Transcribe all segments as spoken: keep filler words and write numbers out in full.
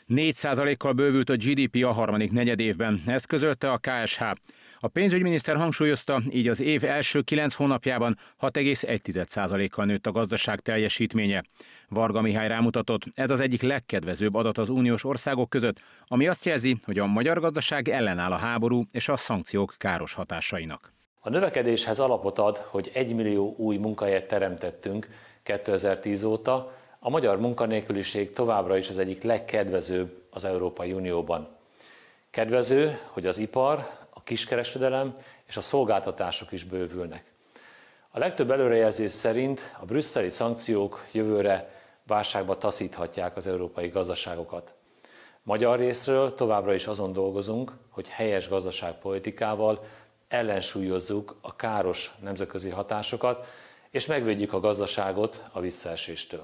négy százalékkal bővült a gé dé pé a harmadik negyedévben, ezt közölte a ká es há. A pénzügyminiszter hangsúlyozta, így az év első kilenc hónapjában hat egész egy százalékkal nőtt a gazdaság teljesítménye. Varga Mihály rámutatott, ez az egyik legkedvezőbb adat az uniós országok között, ami azt jelzi, hogy a magyar gazdaság ellenáll a háború és a szankciók káros hatásainak. A növekedéshez alapot ad, hogy egymillió új munkahelyet teremtettünk kétezer-tíz óta, a magyar munkanélküliség továbbra is az egyik legkedvezőbb az Európai Unióban. Kedvező, hogy az ipar, a kiskereskedelem és a szolgáltatások is bővülnek. A legtöbb előrejelzés szerint a brüsszeli szankciók jövőre válságba taszíthatják az európai gazdaságokat. Magyar részről továbbra is azon dolgozunk, hogy helyes gazdaságpolitikával ellensúlyozzuk a káros nemzetközi hatásokat, és megvédjük a gazdaságot a visszaeséstől.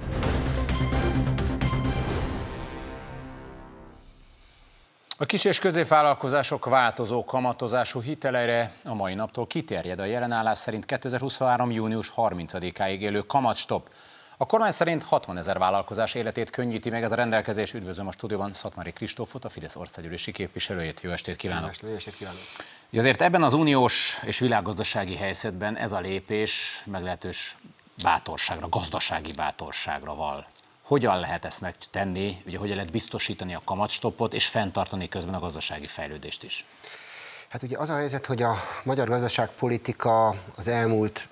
A kis- és középvállalkozások változó kamatozású hiteleire a mai naptól kiterjed a jelenállás szerint kétezer-huszonhárom. június harmincadikáig élő kamatstop. A kormány szerint hatvanezer vállalkozás életét könnyíti meg ez a rendelkezés. Üdvözlöm a stúdióban Szatmári Kristófot, a Fidesz országgyűlési képviselőjét. Jó estét kívánok! Jó estét kívánok! Azért ebben az uniós és világgazdasági helyzetben ez a lépés meglehetős bátorságra, gazdasági bátorságra val. Hogyan lehet ezt megtenni, ugye hogyan lehet biztosítani a kamatstoppot és fenntartani közben a gazdasági fejlődést is? Hát ugye az a helyzet, hogy a magyar gazdaságpolitika az elmúlt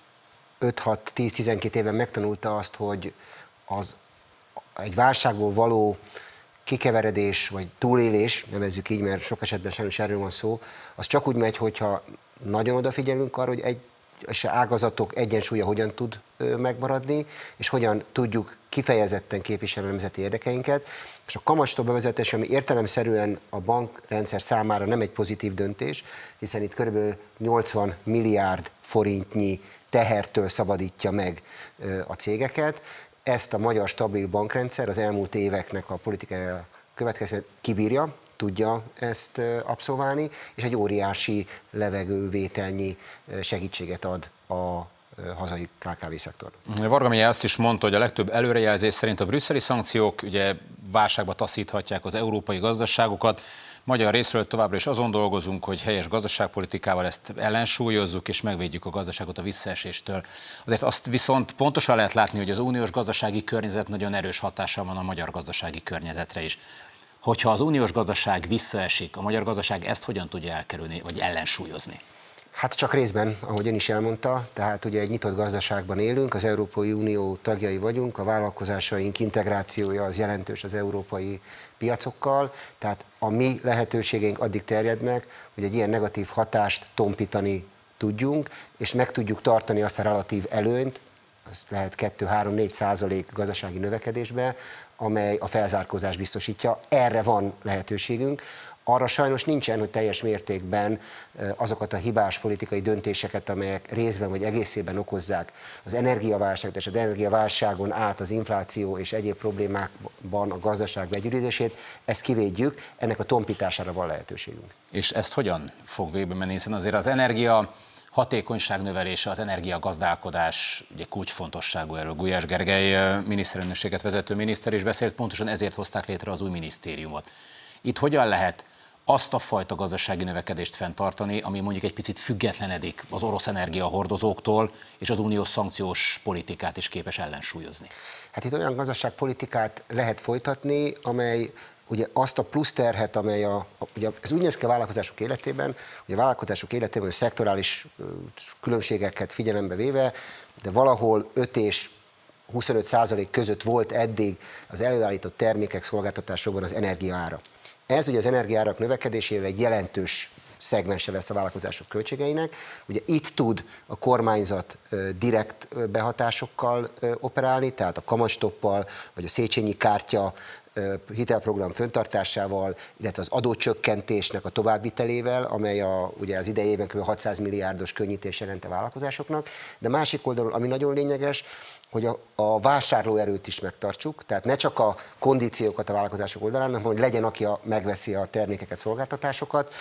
öt-hat-tíz-tizenkét évben megtanulta azt, hogy az egy válságból való kikeveredés vagy túlélés, nevezzük így, mert sok esetben sajnos erről van szó, az csak úgy megy, hogyha nagyon odafigyelünk arra, hogy egy és ágazatok egyensúlya hogyan tud megmaradni, és hogyan tudjuk kifejezetten képviselni a nemzeti érdekeinket. És a kamatstop bevezetése, ami értelemszerűen a bankrendszer számára nem egy pozitív döntés, hiszen itt kb. nyolcvan milliárd forintnyi tehertől szabadítja meg a cégeket. Ezt a magyar stabil bankrendszer az elmúlt éveknek a politikai következményét kibírja, tudja ezt abszolválni, és egy óriási levegővételnyi segítséget ad a hazai ká ká vé szektor. Varga Mihály azt is mondta, hogy a legtöbb előrejelzés szerint a brüsszeli szankciók ugye válságba taszíthatják az európai gazdaságokat. Magyar részről továbbra is azon dolgozunk, hogy helyes gazdaságpolitikával ezt ellensúlyozzuk és megvédjük a gazdaságot a visszaeséstől. Azért azt viszont pontosan lehet látni, hogy az uniós gazdasági környezet nagyon erős hatással van a magyar gazdasági környezetre is. Hogyha az uniós gazdaság visszaesik, a magyar gazdaság ezt hogyan tudja elkerülni, vagy ellensúlyozni? Hát csak részben, ahogy ön is elmondta, tehát ugye egy nyitott gazdaságban élünk, az Európai Unió tagjai vagyunk, a vállalkozásaink integrációja az jelentős az európai piacokkal, tehát a mi lehetőségeink addig terjednek, hogy egy ilyen negatív hatást tompítani tudjunk, és meg tudjuk tartani azt a relatív előnyt, az lehet kettő, három, négy százalék gazdasági növekedésbe, amely a felzárkózást biztosítja. Erre van lehetőségünk. Arra sajnos nincsen, hogy teljes mértékben azokat a hibás politikai döntéseket, amelyek részben vagy egészében okozzák az energiaválságot és az energiaválságon át az infláció és egyéb problémákban a gazdaság begyűrűzését, ezt kivédjük, ennek a tompítására van lehetőségünk. És ezt hogyan fog végbe menni, hiszen azért az energia hatékonyság növelése, az energiagazdálkodás ugye kulcsfontosságú, erről Gulyás Gergely miniszterelnökséget vezető miniszter is beszélt, pontosan ezért hozták létre az új minisztériumot. Itt hogyan lehet azt a fajta gazdasági növekedést fenntartani, ami mondjuk egy picit függetlenedik az orosz energiahordozóktól, és az uniós szankciós politikát is képes ellensúlyozni? Hát itt olyan gazdaságpolitikát lehet folytatni, amely ugye azt a plusz terhet, amely a, a ugye ez úgy néz ki a vállalkozások életében, hogy a vállalkozások életében a szektorális különbségeket figyelembe véve, de valahol öt és huszonöt százalék között volt eddig az előállított termékek, szolgáltatásokban az energiaára. Ez ugye az energiaárak növekedésével egy jelentős szegmense lesz a vállalkozások költségeinek. Ugye itt tud a kormányzat direkt behatásokkal operálni, tehát a kamatstoppal, vagy a Széchenyi kártya hitelprogram fenntartásával, illetve az adócsökkentésnek a továbbvitelével, amely a, ugye az idei évben kb. hatszáz milliárdos könnyítés jelent a vállalkozásoknak. De másik oldalon, ami nagyon lényeges, hogy a, a vásárlóerőt is megtartsuk, tehát ne csak a kondíciókat a vállalkozások oldalán, hanem hogy legyen, aki a, megveszi a termékeket, szolgáltatásokat.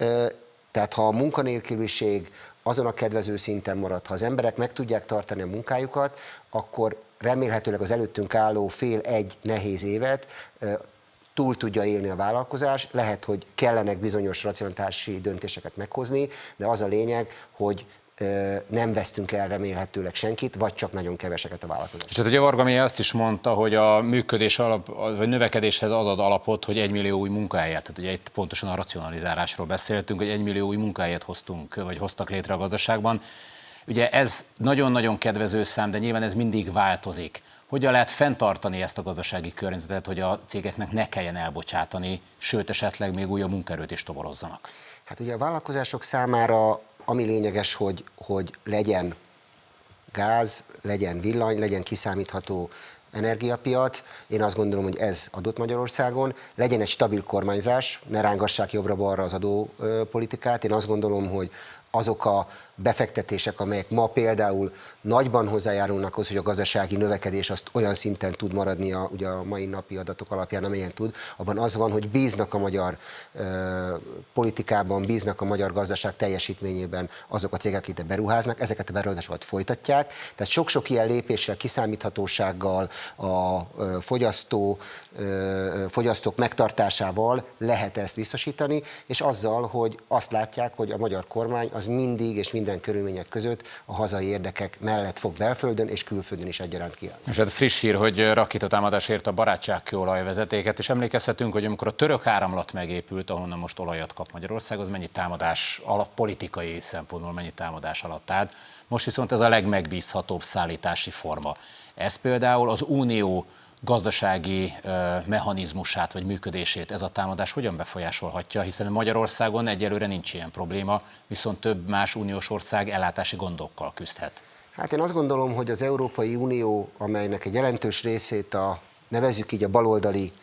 Tehát ha a munkanélküliség azon a kedvező szinten marad, ha az emberek meg tudják tartani a munkájukat, akkor remélhetőleg az előttünk álló fél-egy nehéz évet túl tudja élni a vállalkozás, lehet, hogy kellenek bizonyos racionalitási döntéseket meghozni, de az a lényeg, hogy nem vesztünk el remélhetőleg senkit, vagy csak nagyon keveseket a vállalkozások. És hát ugye Varga Mihály azt is mondta, hogy a működés alap, vagy növekedéshez az ad alapot, hogy egymillió új munkahelyet, tehát ugye itt pontosan a racionalizálásról beszéltünk, hogy egymillió új munkahelyet hoztunk, vagy hoztak létre a gazdaságban. Ugye ez nagyon-nagyon kedvező szám, de nyilván ez mindig változik. Hogyan lehet fenntartani ezt a gazdasági környezetet, hogy a cégeknek ne kelljen elbocsátani, sőt esetleg még újabb munkaerőt is toborozzanak? Hát ugye a vállalkozások számára ami lényeges, hogy, hogy legyen gáz, legyen villany, legyen kiszámítható energiapiac. Én azt gondolom, hogy ez adott Magyarországon. Legyen egy stabil kormányzás, ne rángassák jobbra-balra az adópolitikát. Én azt gondolom, hogy azok a befektetések, amelyek ma például nagyban hozzájárulnak ahhoz, hogy a gazdasági növekedés azt olyan szinten tud maradni a, ugye a mai napi adatok alapján, amelyen tud, abban az van, hogy bíznak a magyar ö, politikában, bíznak a magyar gazdaság teljesítményében azok a cégek, akik beruháznak, ezeket a beruházásokat folytatják. Tehát sok-sok ilyen lépéssel, kiszámíthatósággal, a ö, fogyasztó, ö, fogyasztók megtartásával lehet ezt biztosítani, és azzal, hogy azt látják, hogy a magyar kormány az mindig és minden körülmények között a hazai érdekek mellett fog belföldön és külföldön is egyaránt kiállni. És hát friss hír, hogy rakétatámadás ért a barátságkőolajvezetéket, és emlékezhetünk, hogy amikor a török áramlat megépült, ahonnan most olajat kap Magyarország, az mennyi támadás alatt, politikai szempontból mennyi támadás alatt állt. Most viszont ez a legmegbízhatóbb szállítási forma. Ez például az Unió gazdasági mechanizmusát vagy működését ez a támadás hogyan befolyásolhatja, hiszen Magyarországon egyelőre nincs ilyen probléma, viszont több más uniós ország ellátási gondokkal küzdhet. Hát én azt gondolom, hogy az Európai Unió, amelynek egy jelentős részét a, nevezzük így a baloldali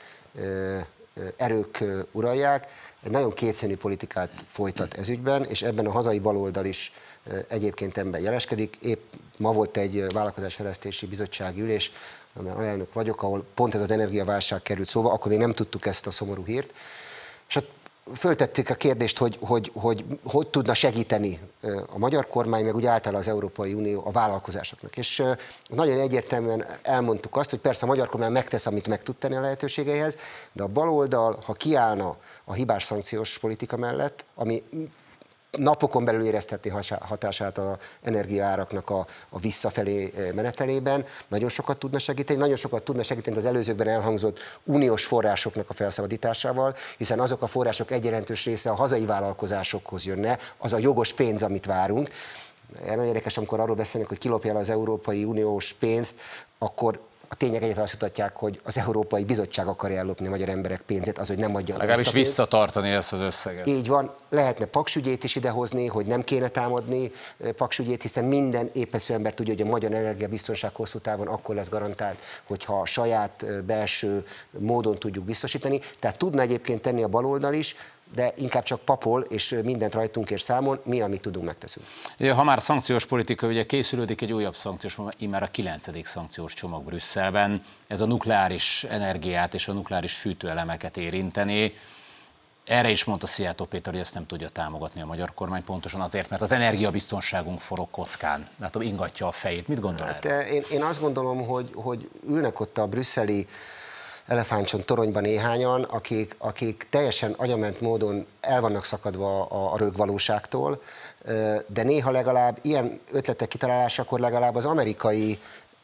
erők uralják, egy nagyon kétszínű politikát folytat ez ügyben, és ebben a hazai baloldal is egyébként ebben jeleskedik. Épp ma volt egy vállalkozásfejlesztési bizottsági ülés, amely alelnök vagyok, ahol pont ez az energiaválság került szóba, akkor még nem tudtuk ezt a szomorú hírt. És hát föltettük a kérdést, hogy hogy, hogy hogy tudna segíteni a magyar kormány, meg úgy általában az Európai Unió a vállalkozásoknak. És nagyon egyértelműen elmondtuk azt, hogy persze a magyar kormány megtesz, amit meg tud tenni a lehetőségeihez, de a baloldal, ha kiállna a hibás szankciós politika mellett, ami napokon belül éreztetni hatását az energiaáraknak a, a visszafelé menetelében, nagyon sokat tudna segíteni, nagyon sokat tudna segíteni az előzőkben elhangzott uniós forrásoknak a felszabadításával, hiszen azok a források egy jelentős része a hazai vállalkozásokhoz jönne, az a jogos pénz, amit várunk. Nagyon érdekes, amikor arról beszélnek, hogy kilopja el az Európai Uniós pénzt, akkor a tények egyáltalán azt mutatják, hogy az Európai Bizottság akarja ellopni a magyar emberek pénzét, az, hogy nem adja. Legalábbis visszatartani ezt az összeget. Így van, lehetne paksügyét is idehozni, hogy nem kéne támadni paksügyét, hiszen minden épeszű ember tudja, hogy a magyar energiabiztonság hosszú távon akkor lesz garantált, hogyha a saját belső módon tudjuk biztosítani. Tehát tudna egyébként tenni a baloldal is, de inkább csak papol, és mindent rajtunkért számon, mi, amit tudunk, megteszünk. Ha már szankciós politika, ugye készülődik egy újabb szankciós, immár a kilencedik szankciós csomag Brüsszelben. Ez a nukleáris energiát és a nukleáris fűtőelemeket érinteni. Erre is mondta Szijjártó Péter, hogy ezt nem tudja támogatni a magyar kormány, pontosan azért, mert az energiabiztonságunk forog kockán. Látom, ingatja a fejét. Mit gondol hát, erről? Én, én azt gondolom, hogy, hogy ülnek ott a brüsszeli elefántcsont toronyban néhányan, akik, akik teljesen agyament módon el vannak szakadva a, a rögvalóságtól, de néha legalább ilyen ötletek kitalálásakor legalább az amerikai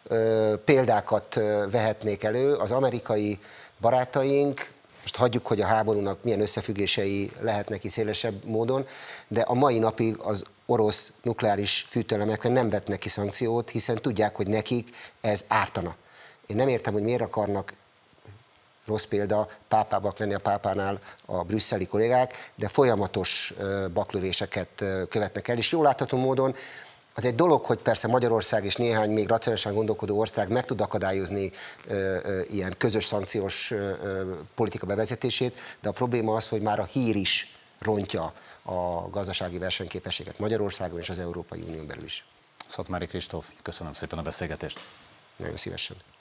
példákat vehetnék elő, az amerikai barátaink, most hagyjuk, hogy a háborúnak milyen összefüggései lehetnek ki szélesebb módon, de a mai napig az orosz nukleáris fűtőelemekre nem vetnek ki szankciót, hiszen tudják, hogy nekik ez ártana. Én nem értem, hogy miért akarnak, rossz példa, pápábbak lenni a pápánál a brüsszeli kollégák, de folyamatos baklövéseket követnek el, és jól látható módon az egy dolog, hogy persze Magyarország és néhány még racionálisan gondolkodó ország meg tud akadályozni ö, ö, ilyen közös szankciós ö, ö, politika bevezetését, de a probléma az, hogy már a hír is rontja a gazdasági versenyképességet Magyarországon és az Európai Unión belül is. Szatmári Kristóf, köszönöm szépen a beszélgetést. Nagyon szívesen.